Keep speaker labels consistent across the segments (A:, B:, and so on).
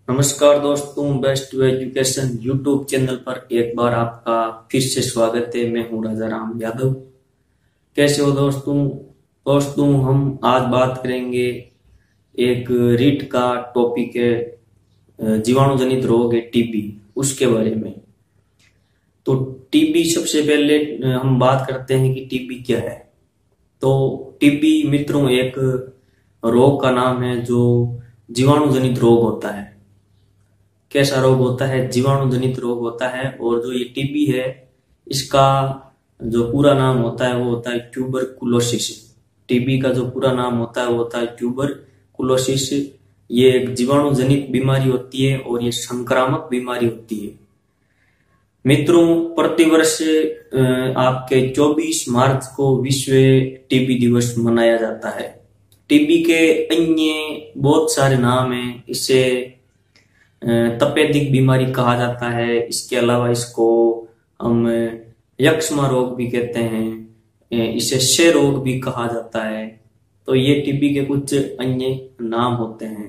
A: नमस्कार दोस्तों, best to education YouTube channel पर एक बार आपका फिर से स्वागत है। मैं हूं राजा राम यादव। कैसे हो दोस्तों हम आज बात करेंगे। एक रीट का टॉपिक है, जीवाणु जनित रोग है टीबी, उसके बारे में। तो टीबी सबसे पहले हम बात करते हैं कि टीबी क्या है। तो टीबी मित्रों एक रोग का नाम है जो जीवाणु जनित रोग होता है। कैसा रोग होता है? जीवाणु जनित रोग होता है। और जो ये टीबी है, इसका जो पूरा नाम होता है वो होता है ट्यूबरकुलोसिस। टीबी का जो पूरा नाम होता है वो होता है ट्यूबरकुलोसिस। ये एक जीवाणु जनित बीमारी होती है और ये संक्रामक बीमारी होती है। मित्रों, प्रतिवर्ष आपके 24 मार्च को विश्व टीबी दिवस मनाया जाता है। टीबी के अन्य बहुत सारे नाम हैं। इसे तपेदिक बीमारी कहा जाता है। इसके अलावा इसको हम यक्ष्मा रोग भी कहते हैं, इसे क्षय रोग भी कहा जाता है। तो ये टीबी के कुछ अन्य नाम होते हैं।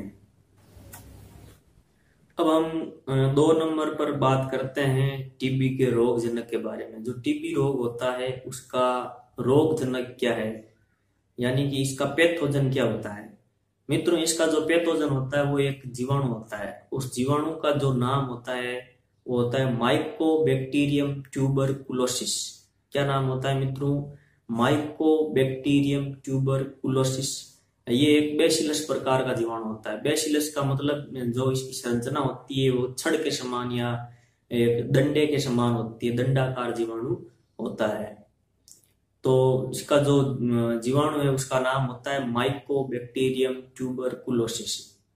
A: अब हम 2 नंबर पर बात करते हैं टीबी के रोग जनक के बारे में। जो टीबी रोग होता है उसका रोग जनक क्या है, यानी कि इसका पैथोजन क्या होता है। मित्रों, इसका जो पैथोजन होता है वो एक जीवाणु होता है। उस जीवाणु का जो नाम होता है वो होता है माइकोबैक्टीरियम ट्यूबरकुलोसिस। क्या नाम होता है मित्रों? Mycobacterium tuberculosis. ये एक बैसिलस प्रकार का जीवाणु होता है। बैसिलस का मतलब जो इसकी संरचना होती है वो छड़ के समान या एक डंडे के समान होती है, दंडाकार जीवाणु होता है। तो इसका जो जीवाणु है उसका नाम होता है माइकोबैक्टीरियम ट्यूबरकुलोसिस।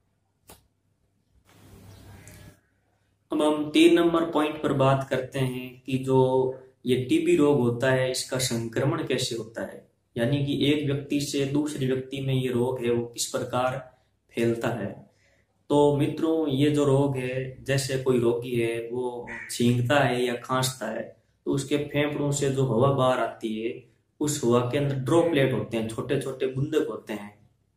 A: अब हम 3 नंबर पॉइंट पर बात करते हैं कि जो ये टीबी रोग होता है इसका संक्रमण कैसे होता है, यानी कि एक व्यक्ति से दूसरे व्यक्ति में ये रोग है वो किस प्रकार फैलता है। तो मित्रों, ये जो रोग है, जैसे कोई रोगी है वो छींकता है या खांसता है तो उसके फेफड़ों से जो हवा बाहर आती है उस हवा के अंदर ड्रॉपलेट होते हैं, छोटे छोटे बूंदक होते हैं।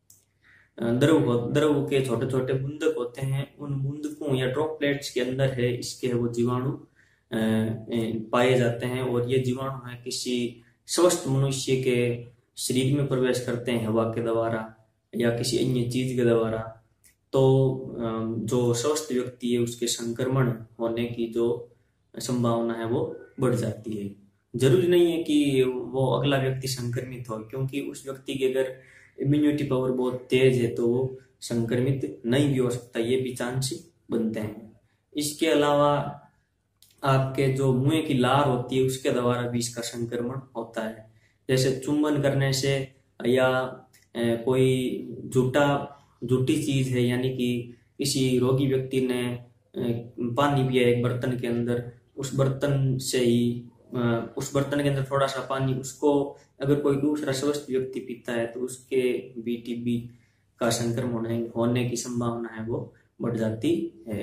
A: द्रव के छोटे छोटे बूंदक होते हैं। उन बूंदकों या ड्रॉपलेट्स के अंदर है इसके वो जीवाणु पाए जाते हैं। और ये जीवाणु है किसी स्वस्थ मनुष्य के शरीर में प्रवेश करते हैं हवा के द्वारा या किसी अन्य चीज के द्वारा। तो जो स्वस्थ व्यक्ति है उसके संक्रमण होने की जो संभावना है वो बढ़ जाती है। जरूरी नहीं है कि वो अगला व्यक्ति संक्रमित हो, क्योंकि उस व्यक्ति की अगर इम्यूनिटी पावर बहुत तेज है तो वो संक्रमित नहीं भी हो सकता, ये भी चांस बनते हैं। इसके अलावा आपके जो मुंह की लार होती है उसके द्वारा भी इसका संक्रमण होता है। जैसे चुंबन करने से या कोई झूठी चीज है, यानी कि किसी रोगी व्यक्ति ने पानी पिया एक बर्तन के अंदर, उस बर्तन के अंदर थोड़ा सा पानी, उसको अगर कोई दूसरा स्वस्थ व्यक्ति पीता है तो उसके भी टीबी का संक्रमण होने की संभावना है वो बढ़ जाती है।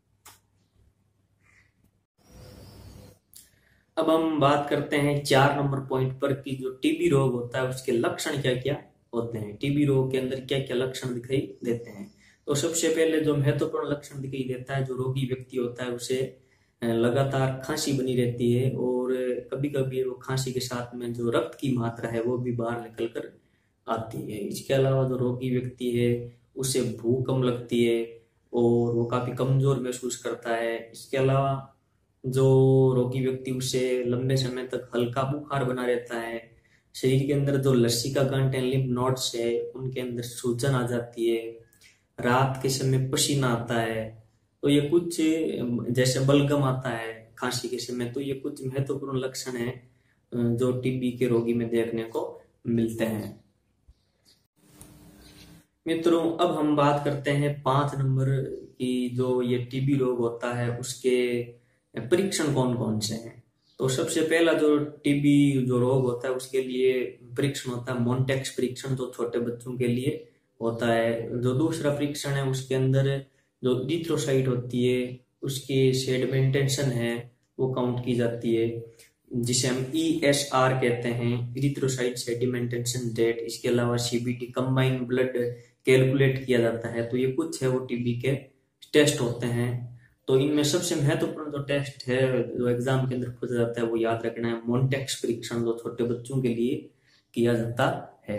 A: अब हम बात करते हैं 4 नंबर पॉइंट पर कि जो टीबी रोग होता है उसके लक्षण क्या क्या होते हैं। टीबी रोग के अंदर क्या क्या लक्षण दिखाई देते हैं। तो सबसे पहले जो महत्वपूर्ण लक्षण दिखाई देता है, जो रोगी व्यक्ति होता है उसे लगातार खांसी बनी रहती है और कभी कभी वो खांसी के साथ में जो रक्त की मात्रा है वो भी बाहर निकल कर आती है। इसके अलावा जो रोगी व्यक्ति है उसे भूख कम लगती है और वो काफी कमजोर महसूस करता है। इसके अलावा जो रोगी व्यक्ति उसे लंबे समय तक हल्का बुखार बना रहता है। शरीर के अंदर जो लसीका गांठ लिम्फ नोड्स है उनके अंदर सूजन आ जाती है। रात के समय पसीना आता है। तो ये कुछ, जैसे बलगम आता है खांसी के समय, तो ये कुछ महत्वपूर्ण लक्षण है जो टीबी के रोगी में देखने को मिलते हैं। मित्रों, अब हम बात करते हैं 5 नंबर की जो ये टीबी रोग होता है उसके परीक्षण कौन कौन से हैं। तो सबसे पहला जो टीबी जो रोग होता है उसके लिए परीक्षण होता है मोन्टेक्स परीक्षण, जो छोटे बच्चों के लिए होता है। जो दूसरा परीक्षण है उसके अंदर जो इरिथ्रोसाइट होती है उसकी सेडिमेंटेशन है वो काउंट की जाती है, जिसे हम ESR कहते हैं, इरिथ्रोसाइट सेडिमेंटेशन रेट। इसके अलावा CBT कंबाइंड ब्लड कैलकुलेट किया जाता है। तो ये कुछ है वो टीबी के टेस्ट होते हैं। तो इनमें सबसे महत्वपूर्ण जो टेस्ट है जो एग्जाम के अंदर पूछा जाता है वो याद रखना है मोन्टेक्स परीक्षण, जो छोटे बच्चों के लिए किया जाता है।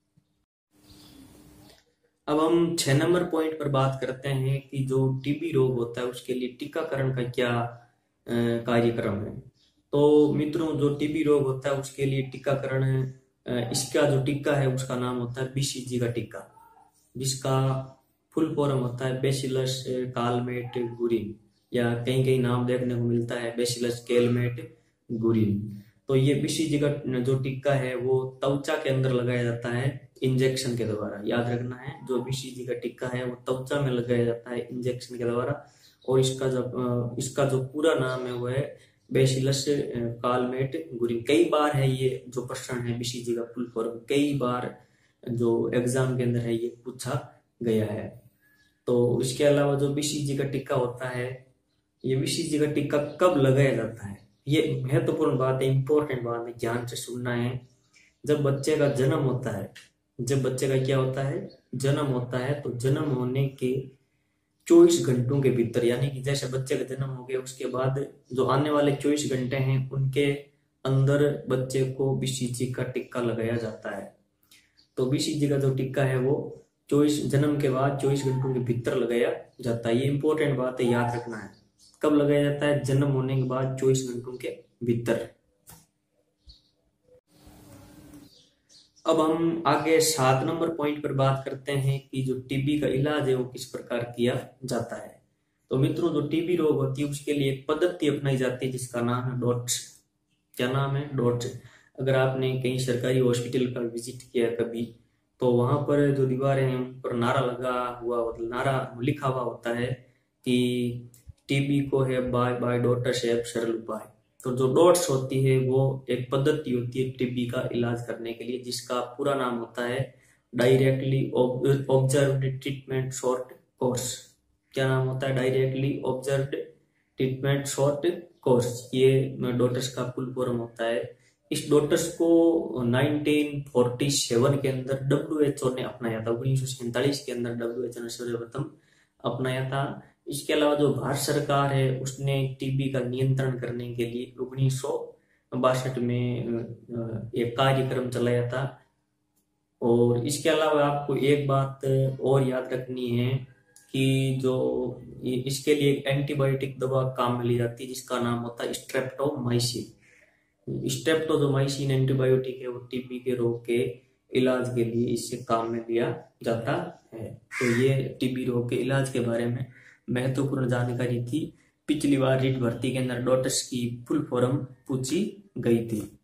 A: अब हम 6 नंबर पॉइंट पर बात करते हैं कि जो टीबी रोग होता है उसके लिए टीकाकरण का क्या कार्यक्रम है। तो मित्रों, जो टीबी रोग होता है उसके लिए टीकाकरण, इसका जो टीका है उसका नाम होता है बीसीजी का टीका, जिसका फुल फॉर्म होता है बेसिलस कालमेट गुरिन, या कहीं कहीं नाम देखने को मिलता है बेसिलस कैलमेट गुरिन। तो ये बीसीजी का जो टीका है वो त्वचा के अंदर लगाया जाता है इंजेक्शन के द्वारा। याद रखना है, जो बीसीजी का टीका है वो त्वचा में लगाया जाता है इंजेक्शन के द्वारा। और इसका जो पूरा नाम है वो है बेसिलस कालमेट गुरिन। कई बार है ये जो प्रश्न है बीसीजी का फुल फॉर्म, कई बार जो एग्जाम के अंदर है ये पूछा गया है। तो इसके अलावा जो बीसीजी का टीका होता है, ये बीसीजी का टीका कब लगाया जाता है, ये महत्वपूर्ण बात है, इंपॉर्टेंट बात है, ध्यान से सुनना है। जब बच्चे का जन्म होता है, जब बच्चे का क्या होता है, जन्म होता है, तो जन्म होने के 24 घंटों के भीतर, यानी कि जैसे बच्चे का जन्म हो गया उसके बाद जो आने वाले 24 घंटे हैं उनके अंदर बच्चे को बीसीजी का टीका लगाया जाता है। तो बीसीजी का जो टीका है वो 24 जन्म के बाद 24 घंटों के भीतर लगाया जाता है। ये इंपॉर्टेंट बात है, याद रखना है। कब लगाया जाता है, जन्म होने के बाद 24 घंटों के भीतर। अब हम आगे 7 नंबर पॉइंट पर बात करते हैं कि जो टीबी का इलाज है वो किस प्रकार किया जाता है। तो मित्रों, जो टीबी रोग होती है उसके लिए एक पद्धति अपनाई जाती है जिसका नाम है डॉट्स। क्या नाम है, डॉट्स। अगर आपने कहीं सरकारी हॉस्पिटल का विजिट किया कभी, तो वहां पर जो दीवारें हैं उन पर नारा लगा हुआ, मतलब नारा लिखा हुआ होता है कि टीबी को है बाय बाय डॉट्स है सरल उपाय। तो जो डॉट्स होती है वो एक पद्धति होती है टीबी का इलाज करने के लिए, जिसका पूरा नाम होता है directly observed treatment short course. क्या नाम होता है, directly observed treatment short course. ये डॉट्स का फुल फॉर्म होता है। इस डॉट्स को 1947 के अंदर WHO ने अपनाया था। 1947 के अंदर WHO ने सर्वप्रथम अपनाया था। इसके अलावा जो भारत सरकार है उसने टीबी का नियंत्रण करने के लिए 1962 में एक कार्यक्रम चलाया था। और इसके अलावा आपको एक बात और याद रखनी है कि जो इसके लिए एक एंटीबायोटिक दवा काम में ली जाती है जिसका नाम होता है स्ट्रेप्टोमाइसिन। स्ट्रेप्टोमाइसिन एंटीबायोटिक है, वो टीबी के रोग के इलाज के लिए इससे काम में लिया जाता है। तो ये टीबी रोग के इलाज के बारे में महत्वपूर्ण जानकारी थी। पिछली बार रीट भर्ती के अंदर डॉट्स की फुल फॉर्म पूछी गई थी।